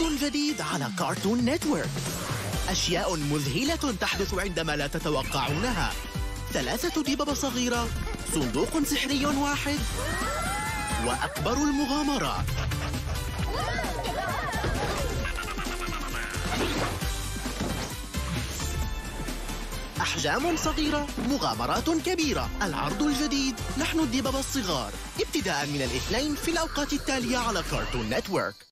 العرض الجديد على كارتون نتورك. أشياء مذهلة تحدث عندما لا تتوقعونها. 3 دببة صغيرة، صندوق سحري واحد، وأكبر المغامرات. أحجام صغيرة، مغامرات كبيرة. العرض الجديد نحن الدببة الصغار، ابتداء من الاثنين في الأوقات التالية على كارتون نتورك.